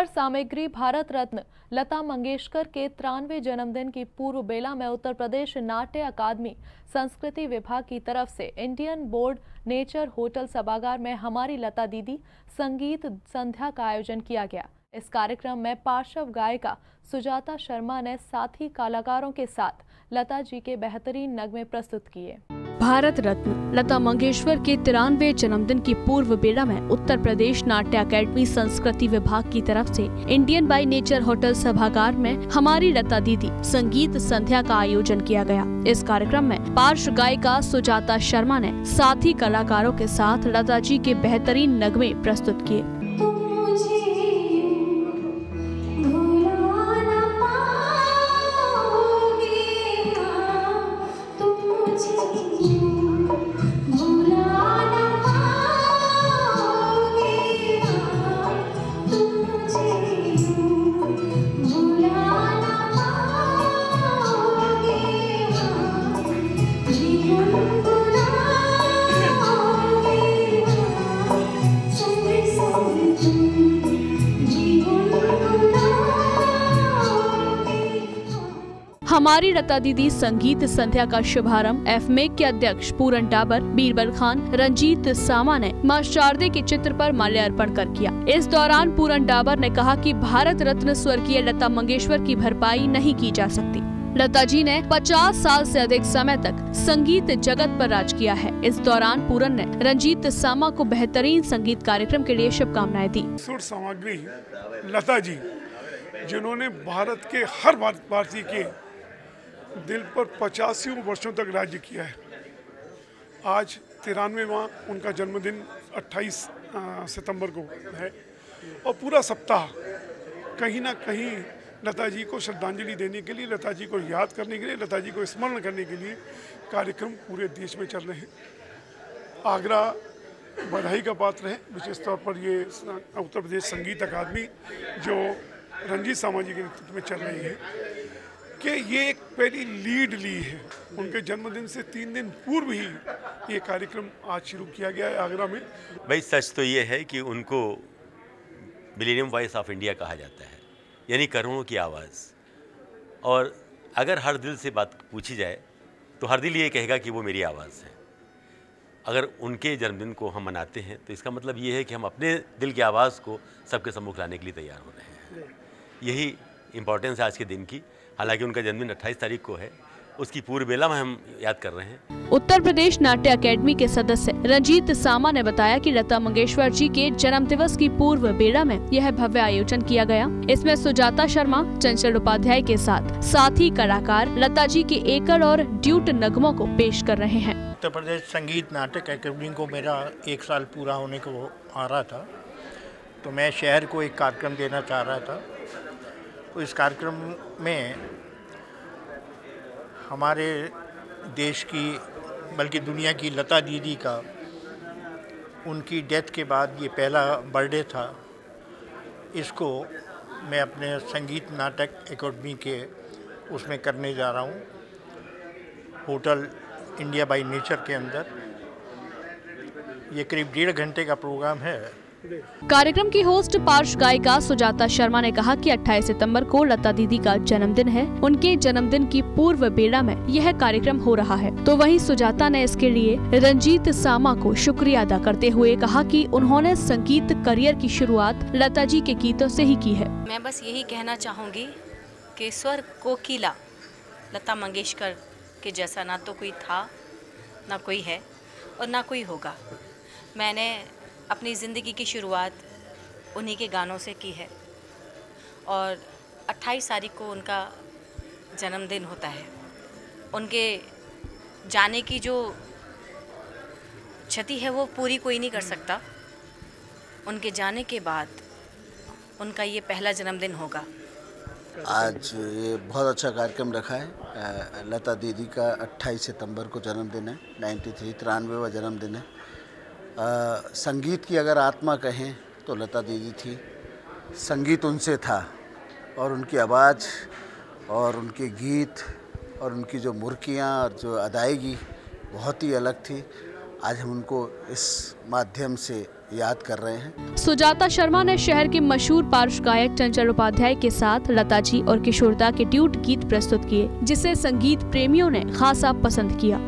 पुरस्कार सामग्री भारत रत्न लता मंगेशकर के 93वें जन्मदिन की पूर्व बेला में उत्तर प्रदेश नाट्य अकादमी संस्कृति विभाग की तरफ से इंडियन बोर्ड नेचर होटल सभागार में हमारी लता दीदी संगीत संध्या का आयोजन किया गया। इस कार्यक्रम में पार्श्व गायिका सुजाता शर्मा ने साथी कलाकारों के साथ लता जी के बेहतरीन नगमे प्रस्तुत किए। भारत रत्न लता मंगेशकर के 93वें जन्मदिन की पूर्व बेला में उत्तर प्रदेश नाट्य अकेडमी संस्कृति विभाग की तरफ से इंडियन बाय नेचर होटल सभागार में हमारी लता दीदी संगीत संध्या का आयोजन किया गया। इस कार्यक्रम में पार्श्व गायिका सुजाता शर्मा ने साथी कलाकारों के साथ लता जी के बेहतरीन नगमे प्रस्तुत किए। हमारी लता दीदी संगीत संध्या का शुभारंभ एफमेक के अध्यक्ष पूरन डाबर, बीरबल खान, रंजीत सामा ने मां शारदे के चित्र पर माल्यार्पण कर किया। इस दौरान पूरन डाबर ने कहा कि भारत रत्न स्वर्गीय लता मंगेशकर की भरपाई नहीं की जा सकती। लता जी ने 50 साल से अधिक समय तक संगीत जगत पर राज किया है। इस दौरान पूरन ने रंजीत सामा को बेहतरीन संगीत कार्यक्रम के लिए शुभकामनाएं दी। सुर सामग्री लता जी, जिन्होंने भारत के हर भारतीय के दिल पर 85 वर्षों तक राज्य किया है। आज 93वां उनका जन्मदिन 28 सितंबर को है और पूरा सप्ताह कहीं ना कहीं लता जी को श्रद्धांजलि देने के लिए, लता जी को याद करने के लिए, लता जी को स्मरण करने के लिए कार्यक्रम पूरे देश में चल रहे हैं। आगरा बधाई का पात्र है। विशेष तौर पर ये उत्तर प्रदेश संगीत अकादमी जो रंजीत सामा जी के नेतृत्व में चल रही है कि ये एक पहली लीड ली है। उनके जन्मदिन से 3 दिन पूर्व ही ये कार्यक्रम आज शुरू किया गया है आगरा में। भाई सच तो ये है कि उनको मिलेनियम वॉइस ऑफ इंडिया कहा जाता है, यानी करोड़ों की आवाज़। और अगर हर दिल से बात पूछी जाए तो हर दिल ये कहेगा कि वो मेरी आवाज़ है। अगर उनके जन्मदिन को हम मनाते हैं तो इसका मतलब ये है कि हम अपने दिल की आवाज़ को सबके सम्मुख लाने के लिए तैयार हो रहे हैं। यही इम्पोर्टेंस है आज के दिन की। हालांकि उनका जन्मदिन 28 तारीख को है, उसकी पूर्व बेला में हम याद कर रहे हैं। उत्तर प्रदेश नाट्य अकेडमी के सदस्य रंजीत सामा ने बताया कि लता मंगेशकर जी के जन्म दिवस की पूर्व बेला में यह भव्य आयोजन किया गया। इसमें सुजाता शर्मा, चंचल उपाध्याय के साथ साथी कलाकार लता जी के एकल और ड्यूट नगमों को पेश कर रहे हैं। उत्तर प्रदेश संगीत नाटक अकेडमी को मेरा 1 साल पूरा होने को आ रहा था, तो मैं शहर को एक कार्यक्रम देना चाह रहा था। तो इस कार्यक्रम में हमारे देश की बल्कि दुनिया की लता दीदी का उनकी डेथ के बाद ये पहला बर्थडे था। इसको मैं अपने संगीत नाटक अकेडमी के उसमें करने जा रहा हूँ, होटल इंडिया बाय नेचर के अंदर। ये करीब 1.5 घंटे का प्रोग्राम है। कार्यक्रम की होस्ट पार्श्व गायिका सुजाता शर्मा ने कहा कि 28 सितंबर को लता दीदी का जन्मदिन है। उनके जन्मदिन की पूर्व बेला में यह कार्यक्रम हो रहा है। तो वहीं सुजाता ने इसके लिए रंजीत सामा को शुक्रिया अदा करते हुए कहा कि उन्होंने संगीत करियर की शुरुआत लता जी के गीतों से ही की है। मैं बस यही कहना चाहूँगी कि स्वर कोकिला लता मंगेशकर के जैसा ना तो कोई था, ना कोई है और ना कोई होगा। मैंने अपनी ज़िंदगी की शुरुआत उन्हीं के गानों से की है और 28 तारीख को उनका जन्मदिन होता है। उनके जाने की जो क्षति है वो पूरी कोई नहीं कर सकता। उनके जाने के बाद उनका ये पहला जन्मदिन होगा। आज ये बहुत अच्छा कार्यक्रम रखा है। लता दीदी का 28 सितंबर को जन्मदिन है, 93वां जन्मदिन है। संगीत की अगर आत्मा कहें तो लता दीदी थी। संगीत उनसे था और उनकी आवाज़ और उनके गीत और उनकी जो मुर्कियाँ और जो अदायगी बहुत ही अलग थी। आज हम उनको इस माध्यम से याद कर रहे हैं। सुजाता शर्मा ने शहर के मशहूर पार्श्व गायक चंचल उपाध्याय के साथ लता जी और किशोरदा के ड्यूट गीत प्रस्तुत किए, जिसे संगीत प्रेमियों ने खासा पसंद किया।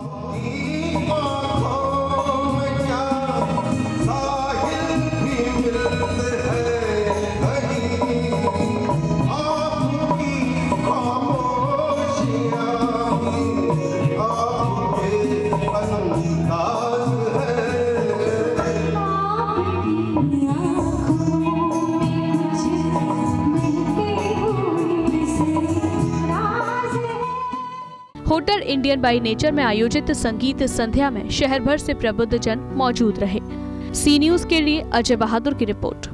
होटल इंडियन बाई नेचर में आयोजित संगीत संध्या में शहर भर से प्रबुद्ध जन मौजूद रहे। सी न्यूज़ के लिए अजय बहादुर की रिपोर्ट।